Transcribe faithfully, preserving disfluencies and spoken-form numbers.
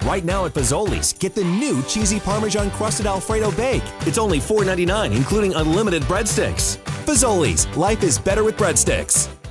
Right now at Fazoli's, get the new cheesy Parmesan-Crusted Alfredo bake. It's only four ninety-nine, including unlimited breadsticks. Fazoli's, life is better with breadsticks.